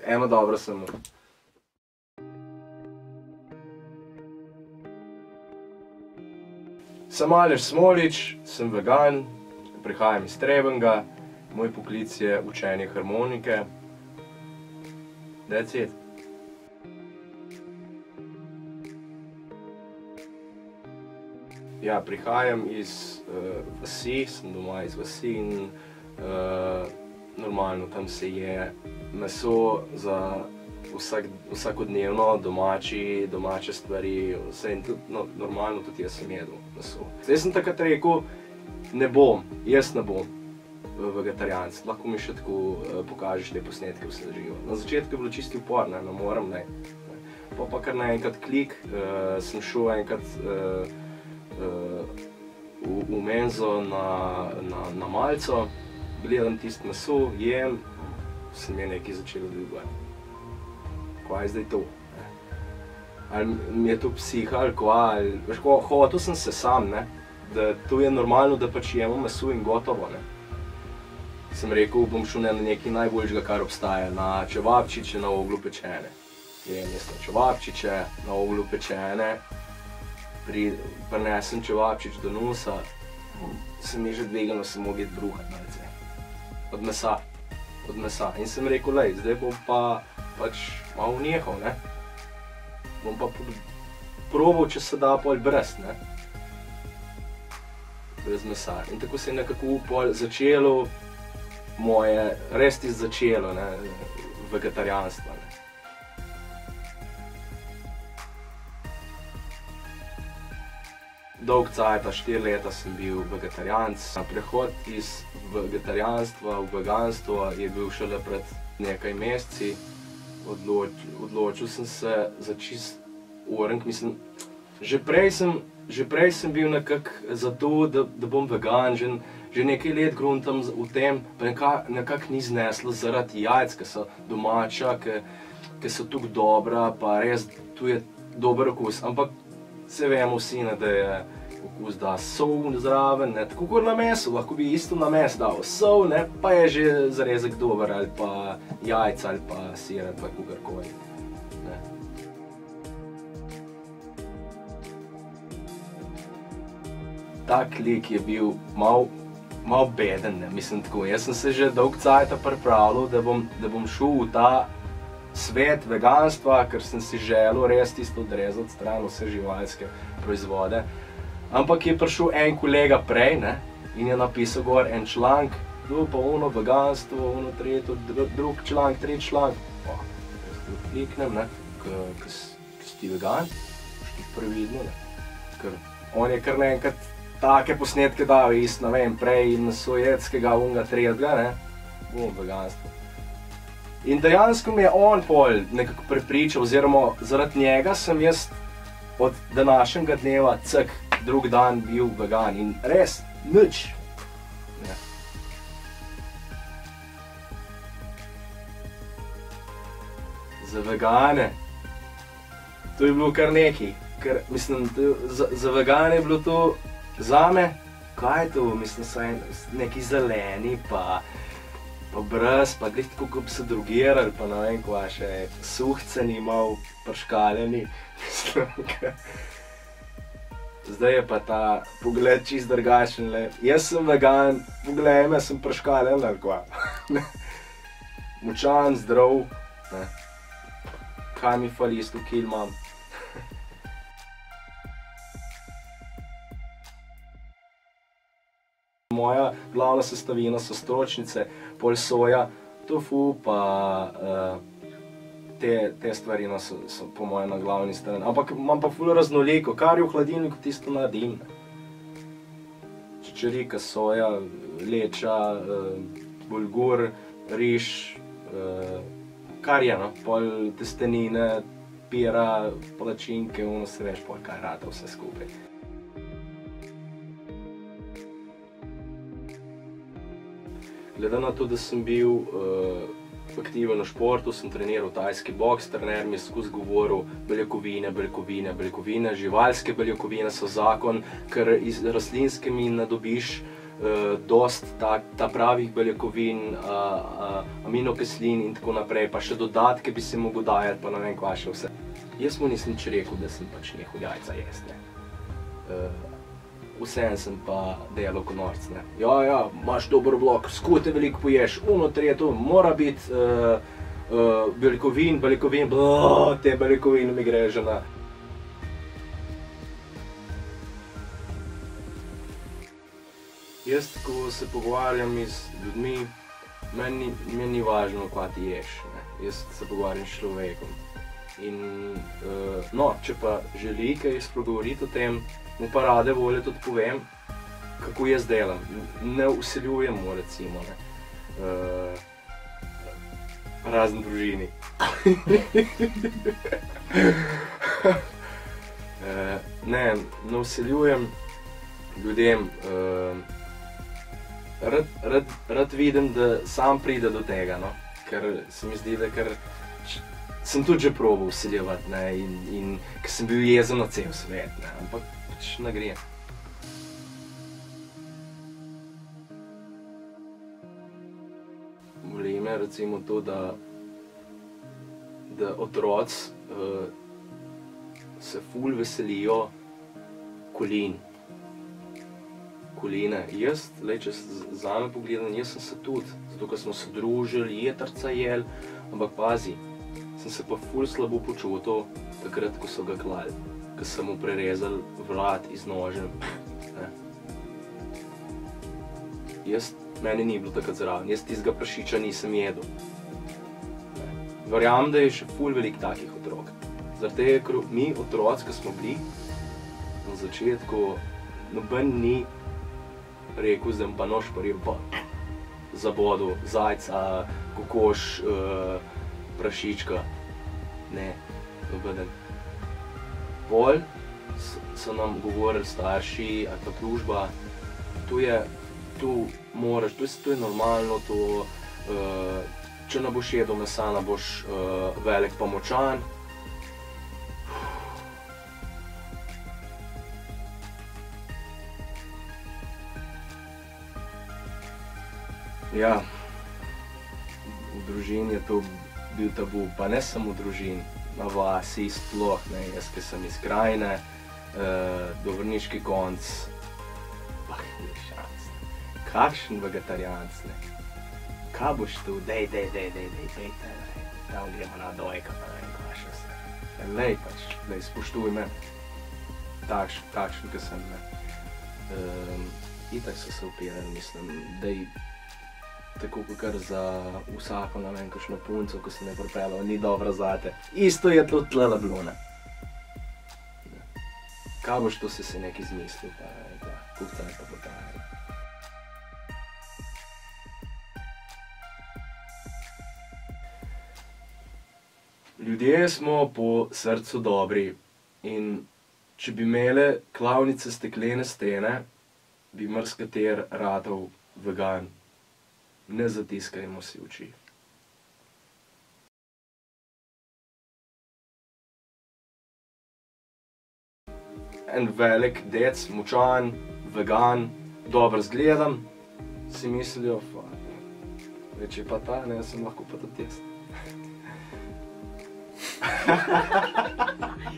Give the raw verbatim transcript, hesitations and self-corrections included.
eno dobro samo. Sem Aleš Smolič, sem vegan, prihajam iz Trebenga, moj poklic je učenje harmonike. That's it. Ja, prihajam iz uh, vasi, sem doma iz vasi in uh, normalno tam se je meso za vsak, vsakodnevno, domači, domače stvari, vse in tudi, no, normalno tudi jaz sem jedel meso. Zdaj sem takrat rekel, ne bom, jaz ne bom vegetarijanc, lahko mi še tako uh, pokažeš te posnetke vse živo. Na začetku je bilo čisti upor, ne, ne morem, ne. Pa pa kar naenkrat klik, uh, sem šel enkrat uh, Uh, v, v menzo na, na, na malco, gledam tisto meso, jem, se mi je nekaj začelo ljubiti. Kva je zdaj to? Ali mi je to psiha, ali kva, ali... Veš, ko, hotel sem se sam, ne? Da to je normalno, da pač jemo meso in gotovo, ne? Sem rekel, bom šel na nekaj najboljšega, kar obstaja, na čevapčiče na oglju pečene. Jem jaz na čevapčiče na oglju pečene. Prinesem čevapčič do nosa, se mi je že dvigalo, sem mogel iti bruhati malce. Od mesa, od mesa. In sem rekel, lej, zdaj bom pa pač malo nehal, ne. Bom pa probal, če se da pol brez, ne. Brez mesa. In tako se je nekako pol začelo moje, res ti začelo, ne, vegetarijanstvo, ne. Dolg cajta, štiri leta sem bil vegetarijanc. Prehod iz vegetarijanstva v veganstvo je bil šele pred nekaj meseci. Odloč, odločil sem se za čist orenk, mislim, že prej sem, že prej sem bil nekako za to, da, da bom vegan, že, že nekaj let gruntam v tem, pa nekako nekak ni zneslo zaradi jajc, ki so domača, ki, ki so tako dobra, pa res tu je dober okus, ampak se vemo vsi, ne, da je okus da sol zraven, ne, tako kot na mesu, lahko bi isto na mes dal sol, ne, pa je že zarezek dober, ali pa jajca, ali pa sir, ali pa kakorkoli, ne. Tak lik je bil mal, mal beden, ne, mislim tako, jaz sem se že dolg cajta pripravljal, da bom, da bom šel v ta svet veganstva, ker sem si želel res tisto odrezati stran vse živalske proizvode. Ampak je prišel en kolega prej, ne, in je napisal gor en članek, tu pa ono veganstvo, ono tretjo, drug članek, tretji članek. Pa, jaz tu kliknem, ne, ko si ti vegan, boš ti previdno, ne, ker on je kar naenkrat take posnetke dal iz, ne vem, prej mesojedskega, onega tretjega, ne, bom veganstvo. In dejansko me je on pol nekako prepričal, oziroma zaradi njega sem jaz od današnjega dneva cek drug dan bil vegan in res nič. Ja. Za vegane, to je bilo kar nekaj, ker mislim, za, za vegane je bilo to zame, kaj je to, mislim, so neki zeleni pa pa brez, pa glih tako, ko bi se drogirali, pa ne vem, kva še, suhceni, mal prškaljeni, zdaj je pa ta pogled čist drugačen, le, jaz sem vegan, poglej me, sem prškaljen, ali kva, močan, zdrav, ne, kaj mi fali, sto kil imam. Moja glavna sestavina so stročnice, pol soja, tofu, pa uh, te, te stvari no, so, so po mojem na glavni strani. Ampak imam pa ful raznoliko, kar je v hladilniku, tisto naredim. Čičerika, soja, leča, uh, bulgur, riž, uh, kar je, no, pol testenine, pira, palačinke, ono se veš, pol kaj rata vse skupaj. Glede na to, da sem bil uh, aktiven v športu, sem treniral tajski boks, trener mi je skozi govoril beljakovine, beljakovine, beljakovine, živalske beljakovine so zakon, ker iz rastlinske mi ne dobiš uh, dost ta, ta pravih beljakovin, uh, uh, aminokislin in tako naprej, pa še dodatke bi se mogel dajati, pa ne vem kva še vse. Jaz mu nisem nič rekel, da sem pač nehal jajca jesti, ne. Uh, Vseeno sem pa delal ko norc, ne. Ja, ja, imaš dober oblok, skute veliko poješ, uno, treto, mora biti uh, uh, beljakovin, beljakovin, blo, te beljakovine mi grejo že na. Jaz, ko se pogovarjam z ljudmi, meni, meni ni važno, kva ti ješ, ne. Jaz se pogovarjam s človekom. In, uh, no, če pa želi kaj spregovoriti o tem, mu pa rade volje tudi povem, kako jaz delam. Ne vseljujem mu, recimo, ne. Uh, razen družini. uh, ne, ne vseljujem ljudem. Uh, rad, rad, rad vidim, da sam pride do tega, no. Ker se mi zdi, da ker sem tudi že probal vseljevati, ne, in, in ker sem bil jezen na cel svet, ne, ampak pač ne gre. Boli me recimo to, da, da otroci uh, se ful veselijo kolin. Koline. Jaz, lej, če zame pogledam, jaz sem se tudi, zato ker smo se družili, jetrca jel, ampak pazi, sem se pa ful slabo počutil takrat, ko so ga klali, ko so mu prerezali vrat iz nožem. Ne. Jaz, meni ni bilo takrat zraven, jaz tistega prašiča nisem jedel. Ne. Verjamem, da je še ful veliko takih otrok. Zaradi tega, ker mi otroci, ko smo bili, na začetku noben ni rekel, zdaj pa nož paril pa zabodel zajca, kokoš, uh, prašička. Ne, nobeden. Pol so nam govorili starši ali pa družba, to je, to moraš, to je, to je normalno, to, uh, če ne boš jedel mesa, ne boš uh, velik pa močan. Ja, v družini je to bil tabu, pa ne samo v družini, na vasi sploh, ne, jaz, ki sem iz krajine, uh, Dobrniški konc, pa ni šans, ne. Kakšen vegetarijanc, ne. Kaj boš tu, dej, dej, dej, dej, dej, pejte, ne, tam gremo na dojka, pa ne vem, kaj še vse. Lej pač, lej, spoštuj me, takšen, takšen, ki sem, ne. Um, itak so se upirali, mislim, dej, tako kakor za vsako, ne vem, kakšno punco, ko sem je pripeljal, ni dobra zate. Isto je tudi tlele bilo, ne. Kaj boš to si se nekaj izmislil, pa ne vem, koliko cajt pa potrajalo. Ljudje smo po srcu dobri in če bi imele klavnice steklene stene, bi marsikateri ratal vegan. Ne zatiskajmo si oči. En velik dec, močan, vegan, dobro zgledam, si mislijo, več je pa ta, ne, jaz sem lahko pa tudi jaz.